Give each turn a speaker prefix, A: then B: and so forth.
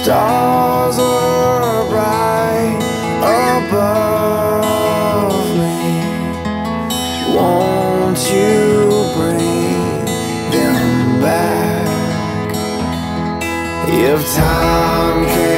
A: stars were bright above me. Won't you bring them back? If time can